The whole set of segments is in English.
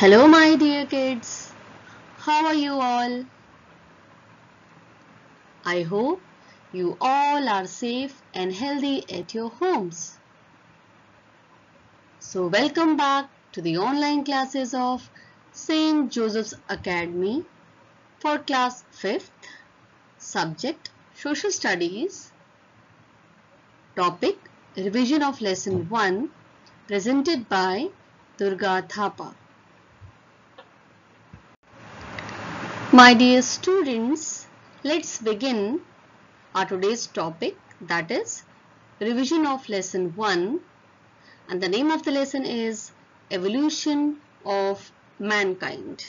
Hello my dear kids, how are you all? I hope you all are safe and healthy at your homes. So welcome back to the online classes of St. Joseph's Academy for class 5th, subject Social Studies, topic Revision of Lesson 1, presented by Durga Thapa. My dear students, let's begin our today's topic, that is revision of lesson 1, and the name of the lesson is Evolution of Mankind.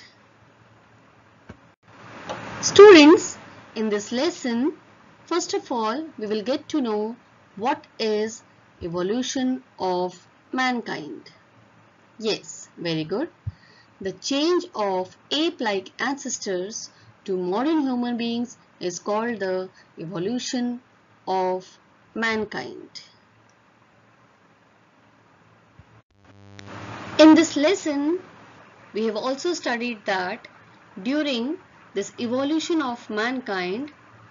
Students, in this lesson, first of all, we will get to know what is evolution of mankind. Yes, very good. The change of ape-like ancestors to modern human beings is called the evolution of mankind. In this lesson, we have also studied that during this evolution of mankind,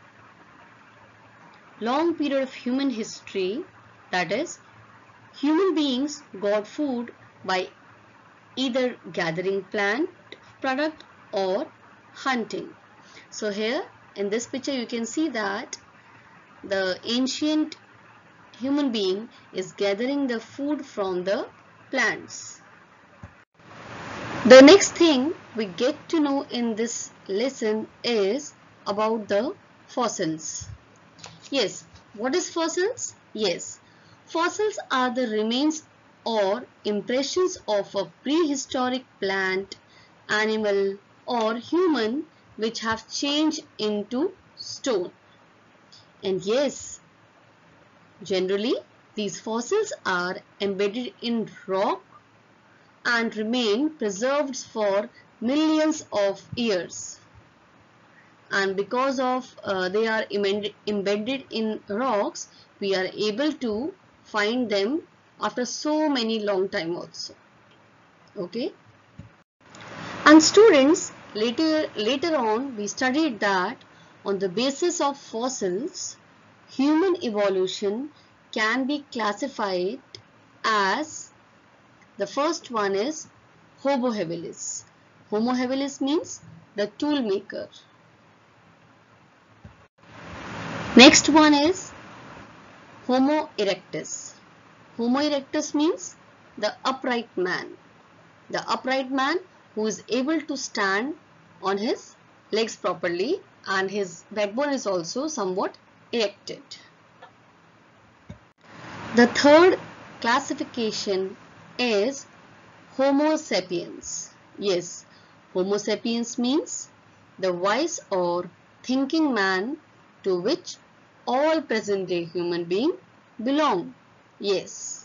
long period of human history, that is, human beings got food by either gathering plant product or hunting. So here in this picture you can see that the ancient human being is gathering the food from the plants. The next thing we get to know in this lesson is about the fossils. Yes, what is fossils? Yes, fossils are the remains or impressions of a prehistoric plant, animal or human which have changed into stone. And yes, generally these fossils are embedded in rock and remain preserved for millions of years. And because of they are embedded in rocks, we are able to find them after so many long time also. Okay. And students, later on we studied that on the basis of fossils, human evolution can be classified as, the first one is Homo habilis. Homo habilis means the tool maker. Next one is Homo erectus. Homo erectus means the upright man. The upright man who is able to stand on his legs properly and his backbone is also somewhat erected. The third classification is Homo sapiens. Yes, Homo sapiens means the wise or thinking man to which all present day human beings belong. Yes.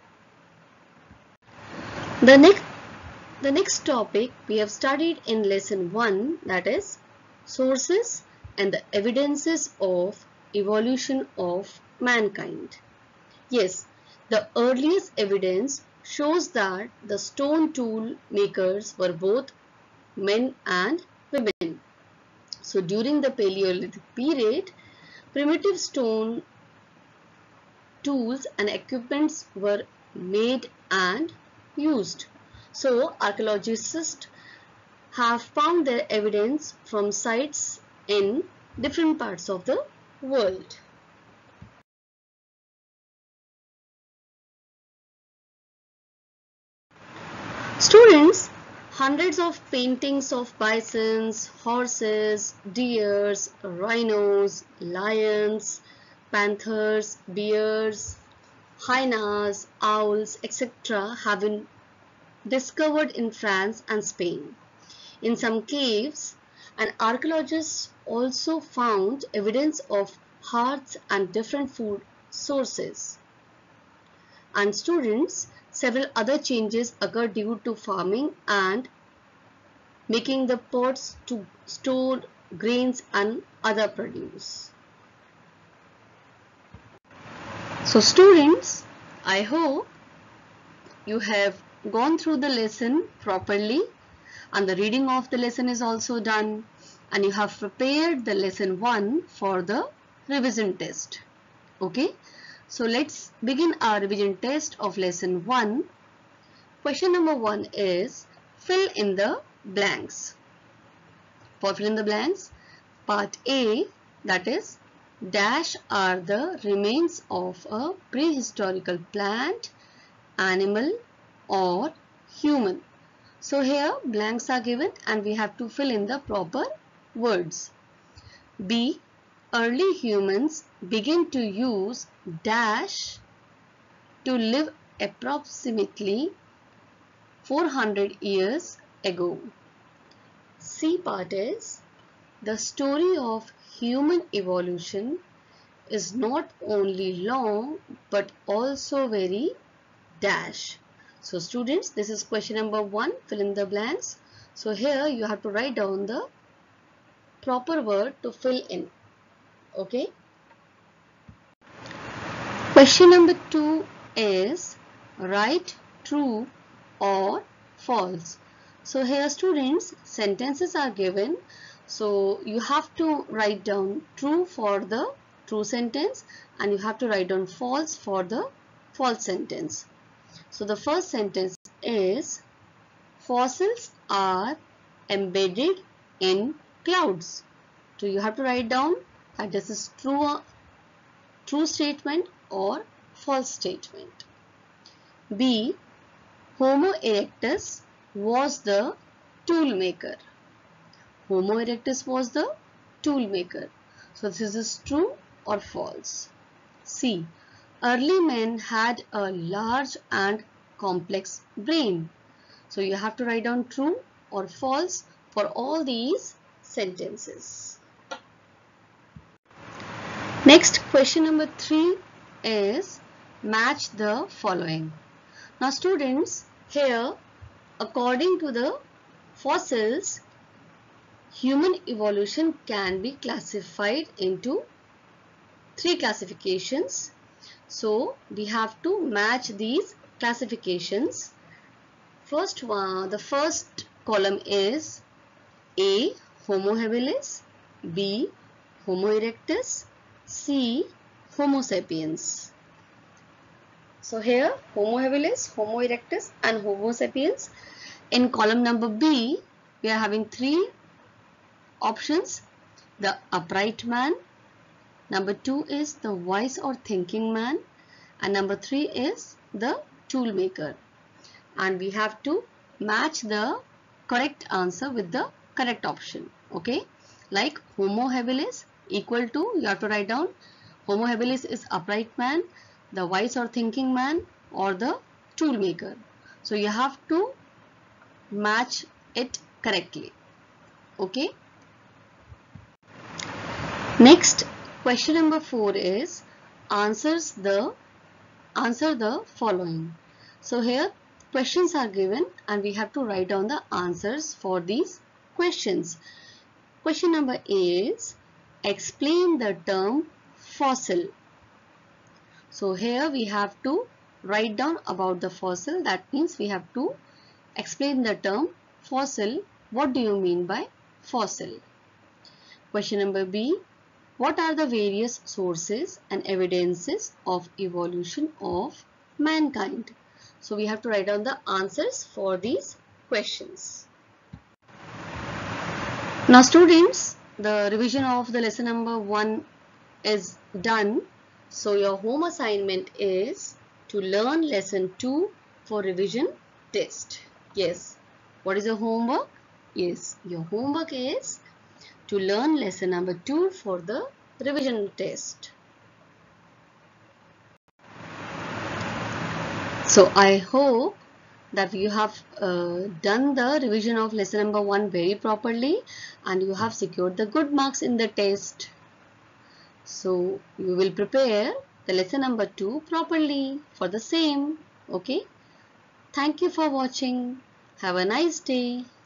The next topic we have studied in lesson 1, that is sources and the evidences of evolution of mankind. Yes, the earliest evidence shows that the stone tool makers were both men and women. So during the Paleolithic period, primitive stone tools and equipments were made and used. So archaeologists have found their evidence from sites in different parts of the world. Students, hundreds of paintings of bisons, horses, deers, rhinos, lions, panthers, bears, hyenas, owls, etc. have been discovered in France and Spain. In some caves, and archaeologists also found evidence of hearths and different food sources. And students, several other changes occur due to farming and making the pots to store grains and other produce. So students, I hope you have gone through the lesson properly and the reading of the lesson is also done, and you have prepared the lesson 1 for the revision test. Okay, so let's begin our revision test of lesson 1. Question number 1 is fill in the blanks. For fill in the blanks, part A, that is dash are the remains of a prehistorical plant, animal or human. So here blanks are given and we have to fill in the proper words. B, early humans begin to use dash to live approximately 400 years ago. C part is the story of human evolution is not only long but also very dash. So students, this is question number 1, fill in the blanks. So here you have to write down the proper word to fill in. Okay. Question number 2 is write true or false. So here students, sentences are given. So you have to write down true for the true sentence and you have to write down false for the false sentence. So the first sentence is fossils are embedded in clouds. So you have to write down that this is true statement or false statement. B, Homo erectus was the tool maker. Homo erectus was the tool maker. So this is true or false. C, early men had a large and complex brain. So you have to write down true or false for all these sentences. Next, question number 3 is match the following. Now students, here according to the fossils, human evolution can be classified into 3 classifications. So we have to match these classifications. First one, the first column is A, Homo habilis, B, Homo erectus, C, Homo sapiens. So here Homo habilis, Homo erectus and Homo sapiens. In column number B, we are having 3 options. The upright man, number 2 is the wise or thinking man, and number 3 is the tool maker. And we have to match the correct answer with the correct option. Okay, like Homo habilis equal to, you have to write down Homo habilis is upright man, the wise or thinking man or the tool maker. So you have to match it correctly. Okay. Next, question number 4 is answer the following. So here questions are given and we have to write down the answers for these questions. Question number A is explain the term fossil. So here we have to write down about the fossil. That means we have to explain the term fossil. What do you mean by fossil? Question number B, what are the various sources and evidences of evolution of mankind? So we have to write down the answers for these questions. Now students, the revision of the lesson number 1 is done. So your home assignment is to learn lesson 2 for revision test. Yes. What is your homework? Yes, your homework is to learn lesson number 2 for the revision test. So I hope that you have done the revision of lesson number 1 very properly and you have secured the good marks in the test. So you will prepare the lesson number 2 properly for the same. Okay. Thank you for watching. Have a nice day.